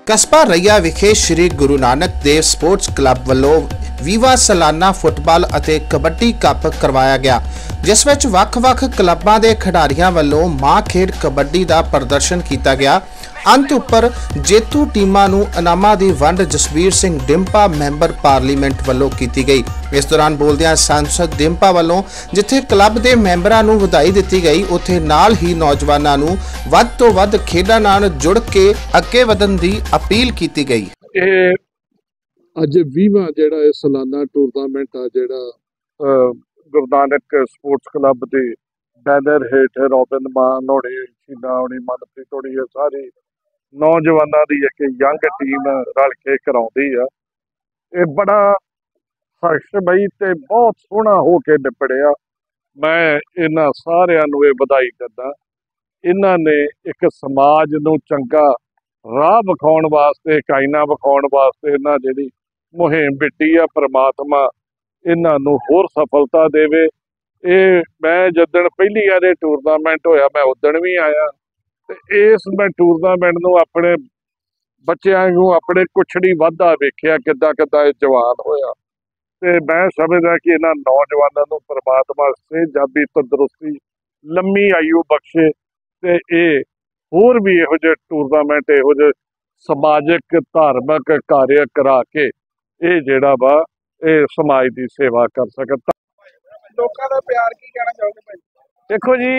ਕਸਬਾ ਰਈਆ ਵਿਖੇ Shri Guru Nanak Dev sports club ਵੱਲੋਂ ਵੀਵਾ ਸਾਲਾਨਾ ਫੁੱਟਬਾਲ ਅਤੇ ਕਬੱਡੀ ਕੱਪ ਕਰਵਾਇਆ ਗਿਆ, ਜਿਸ ਵਿੱਚ ਵੱਖ-ਵੱਖ ਕਲੱਬਾਂ ਦੇ ਖਿਡਾਰੀਆਂ ਵੱਲੋਂ ਮਾਂ ਖੇਡ ਕਬੱਡੀ ਦਾ ਪ੍ਰਦਰਸ਼ਨ ਕੀਤਾ ਗਿਆ। ਅੰਤ ਉੱਪਰ ਜੇਤੂ ਟੀਮਾਂ ਨੂੰ ਇਨਾਮਾਂ ਦੀ ਵੰਡ ਜਸਵੀਰ ਸਿੰਘ ਡਿੰਪਾ ਮੈਂਬਰ ਪਾਰਲੀਮੈਂਟ ਵੱਲੋਂ ਕੀਤੀ ਗਈ। ਇਸ ਦੌਰਾਨ ਬੋਲਦਿਆਂ ਸੰਸਦ ਡਿੰਪਾ ਵੱਲੋਂ ਜਿੱਥੇ ਕਲੱਬ ਦੇ ਮੈਂਬਰਾਂ ਨੂੰ ਵਧਾਈ ਦਿੱਤੀ ਗਈ, ਉੱਥੇ ਨਾਲ ਹੀ ਨੌਜਵਾਨਾਂ ਨੂੰ ਵੱਧ ਤੋਂ ਵੱਧ ਖੇਡਾਂ ਨਾਲ ਜੁੜ ਕੇ ਅੱਗੇ ਵਧਣ ਦੀ ਅਪੀਲ ਕੀਤੀ ਗਈ। ਇਹ ਅੱਜ 20ਵਾਂ ਜਿਹੜਾ ਇਹ ਸਾਲਾਨਾ ਟੂਰਨਾਮੈਂਟ ਆ ਜਿਹੜਾ ਗੁਰੂ ਨਾਨਕ ਸਪੋਰਟਸ ਕਲੱਬ ਦੇ ਬੈਨਰ ਹੇਠ ਰੋਬਿਨ ਮਾਨ ਹੋਣੀ, ਸ਼ੀਨਾ ਹੋਣੀ, ਮਨਪ੍ਰੀਤ ਹੋਣੀ, ਇਹ ਸਾਰੀ ਨੌਜਵਾਨਾਂ ਦੀ ਇੱਕ ਯੰਗ ਟੀਮ ਰਲ ਕੇ ਕਰਾਉਂਦੀ ਆ। ਇਹ ਬੜਾ ਖੁਸ਼ਬਈ ਤੇ ਬਹੁਤ ਸੋਹਣਾ ਹੋ ਕੇ ਨਿਪੜਿਆ। ਮੈਂ ਇਹਨਾਂ ਸਾਰਿਆਂ ਨੂੰ ਇਹ ਵਧਾਈ ਦਿੰਦਾ। ਇਹਨਾਂ ਨੇ ਇੱਕ ਸਮਾਜ ਨੂੰ ਚੰਗਾ ਰਾਹ ਵਿਖਾਉਣ ਵਾਸਤੇ, ਕਾਇਨਾ ਵਿਖਾਉਣ ਵਾਸਤੇ ਇਹਨਾਂ ਜਿਹੜੀ ਮੁਹਿੰਮ ਵਿੱਢੀ ਆ, ਪ੍ਰਮਾਤਮਾ ਇਹਨਾਂ ਨੂੰ ਹੋਰ ਸਫਲਤਾ ਦੇਵੇ। ਇਹ ਮੈਂ ਜਿੱਦਣ ਪਹਿਲੀ ਵਾਰ ਇਹ ਟੂਰਨਾਮੈਂਟ ਹੋਇਆ, ਮੈਂ ਉਦਣ ਵੀ ਆਇਆ ਤੇ ਇਸ ਮੈਂ ਟੂਰਨਾਮੈਂਟ ਨੂੰ ਆਪਣੇ ਬੱਚਿਆਂ ਨੂੰ ਆਪਣੇ ਕੁਛੜੀ ਵਾਧਾ ਵੇਖਿਆ, ਕਿੱਦਾਂ ਕਿੱਦਾਂ ਇਹ ਜਵਾਨ ਹੋਇਆ। ਤੇ ਮੈਂ ਸਮਝਦਾ ਕਿ ਇਹਨਾਂ ਨੌਜਵਾਨਾਂ ਨੂੰ ਪ੍ਰਮਾਤਮਾ ਸਿਹਤਯਾਬੀ, ਤੰਦਰੁਸਤੀ, ਲੰਮੀ ਆਯੂ ਬਖਸ਼ੇ ਤੇ ਇਹ ਹੋਰ ਵੀ ਇਹੋ ਜਿਹੇ ਟੂਰਨਾਮੈਂਟ, ਇਹੋ ਜਿਹੇ ਸਮਾਜਿਕ ਧਾਰਮਿਕ ਕਾਰਜ ਕਰਾ ਕੇ ਇਹ ਜਿਹੜਾ ਵਾ ਇਹ ਸਮਾਜ ਦੀ ਸੇਵਾ ਕਰ ਸਕਣ। ਲੋਕਾਂ ਦਾ ਪਿਆਰ ਕੀ ਕਹਿਣਾ ਚਾਹੋਗੇ ਭਾਈ? ਦੇਖੋ ਜੀ,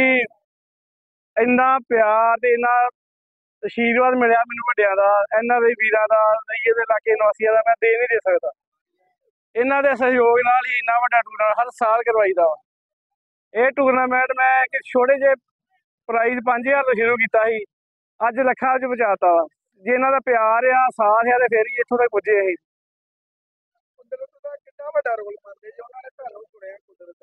ਇੰਨਾ ਪਿਆਰ ਤੇ ਇੰਨਾ ਆਸ਼ੀਰਵਾਦ ਮਿਲਿਆ ਮੈਨੂੰ ਵੱਡਿਆਂ ਦਾ, ਇਹਨਾਂ ਦੇ ਵੀਰਾਂ ਦਾ, ਰਈਏ ਦੇ ਇਲਾਕੇ ਨਿਵਾਸੀਆਂ ਦਾ ਮੈਂ ਦੇ ਨਹੀਂ ਦੇ ਸਕਦਾ। ਇਹਨਾਂ ਦੇ ਸਹਿਯੋਗ ਨਾਲ ਹੀ ਇੰਨਾ ਵੱਡਾ ਟੂਰਨਾਮੈਂਟ ਹਰ ਸਾਲ ਕਰਵਾਈਦਾ ਵਾ। ਇਹ ਟੂਰਨਾਮੈਂਟ ਮੈਂ ਇੱਕ ਛੋਟੇ ਜਿਹੇ ਪ੍ਰਾਈਜ਼ 5000 ਤੋਂ ਸ਼ੁਰੂ ਕੀਤਾ ਸੀ, ਅੱਜ ਲੱਖਾਂ 'ਚ ਪਹੁੰਚਾਤਾ ਵਾ। ਜੇ ਇਹਨਾਂ ਦਾ ਪਿਆਰ ਆ, ਸਾਥ ਆ, ਤੇ ਫਿਰ ਹੀ ਇੱਥੋਂ ਤੱਕ ਪੁੱਜੇ ਅਸੀਂ। ਕੁਦਰਤ ਦਾ ਕਿੰਨਾ ਵੱਡਾ ਰੋਲ ਮੰਨਦੇ ਜੀ ਉਹਨਾਂ ਨੇ ਤੁਹਾਨੂੰ ਚੁਣਿਆ?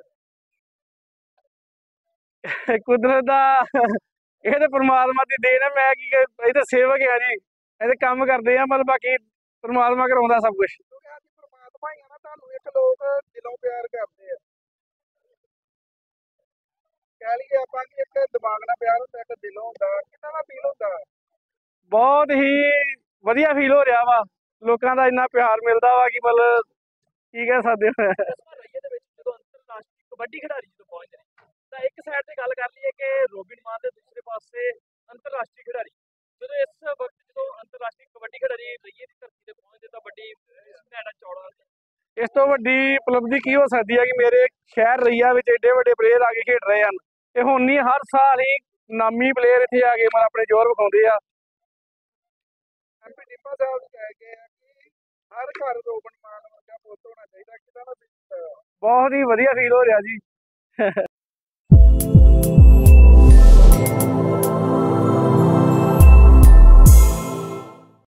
ਕੁਦਰਤ ਦਾ ਇਹ ਤਾਂ ਪਰਮਾਤਮਾ ਦੀ ਦੇਣ ਹੈ। ਮੈਂ ਕੀ ਇਹ ਤਾਂ ਸੇਵਕ ਆ ਜੀ, ਇਹ ਕੰਮ ਕਰਦੇ ਆ, ਮਤਲਬ ਬਾਕੀ ਪਰਮਾਤਮਾ ਕਰਾਉਂਦਾ ਸਭ ਕੁਛ। ਪਰਮਾਤਮਾ ਹੀ ਆ ਨਾ, ਤੁਹਾਨੂੰ ਇੱਕ ਲੋਕ ਦਿਲੋਂ ਪਿਆਰ ਕਰਦੇ ਆ। ਕਹਿ ਲਈਏ ਆਪਾਂ ਕਿ ਇੱਕ ਦਿਮਾਗ ਨਾਲ ਪਿਆਰ ਹੁੰਦਾ, ਇੱਕ ਦਿਲੋਂ ਹੁੰਦਾ। ਕਿੰਨਾ ਦਾ ਫੀਲ ਹੁੰਦਾ? ਬਹੁਤ ਹੀ ਵਧੀਆ ਫੀਲ ਹੋ ਰਿਹਾ ਵਾ। ਲੋਕਾਂ ਦਾ ਇੰਨਾ ਪਿਆਰ ਮਿਲਦਾ ਵਾ ਕਿ ਮਤਲਬ ਕੀ ਕਹਿ ਸਕਦੇ ਹੋ। ਰਈਏ ਦੇ ਵਿੱਚ ਜਦੋਂ ਅੰਤਰਰਾਸ਼ਟਰੀ ਕਬੱਡੀ ਖਿਡਾਰੀ ਜਦੋਂ ਪਹੁੰਚਦੇ ਨੇ ਤਾਂ ਇੱਕ ਸਾਈਡ ਤੇ ਗੱਲ ਕਰ ਲਈਏ ਕਿ ਰੋਬਿਨ ਮਾਨ ਦੇ ਦੂਸਰੇ ਪਾਸੇ ਅੰਤਰਰਾਸ਼ਟਰੀ ਖਿਡਾਰੀ, ਜਦੋਂ ਇਸ ਵਕਤ ਜਦੋਂ ਅੰਤਰਰਾਸ਼ਟਰੀ ਕਬੱਡੀ ਖਿਡਾਰੀ ਰਈਏ ਦੀ ਧਰਤੀ ਤੇ ਪਹੁੰਚਦੇ ਤਾਂ ਵੱਡੀ ਭੈੜਾ ਚੌੜਾ। ਇਸ ਤੋਂ ਵੱਡੀ ਉਪਲਬਧੀ ਕੀ ਹੋ ਸਕਦੀ ਹੈ ਕਿ ਮੇਰੇ ਸ਼ਹਿਰ ਰਈਆ ਵਿੱਚ ਏਡੇ ਵੱਡੇ ਪਲੇਅਰ ਆ ਕੇ ਖੇਡ ਰਹੇ ਹਨ। ਇਹ ਹੁਣ ਨਹੀਂ, ਹਰ ਸਾਲ ਹੀ ਨਾਮੀ ਪਲੇਅਰ ਇੱਥੇ ਆ ਕੇ ਮਤਲਬ ਆਪਣੇ ਜ਼ੋਰ ਵਿਖਾਉਂਦੇ ਆ। ਐਮਪੀ ਡਿੰਪਾ ਸਾਹਿਬ ਕਹਿ ਗਏ ਆ ਕਿ ਹਰ ਘਰ ਰੋਬਿਨ ਮਾਨ ਵਰਗਾ ਪੁੱਤ ਹੋਣਾ ਚਾਹੀਦਾ। ਕਿਦਾਂ ਦਾ ਫੀਲ ਹੁੰਦਾ? ਬਹੁਤ ਹੀ ਵਧੀਆ ਫੀਲ ਹੋ ਰਿਹਾ ਜੀ।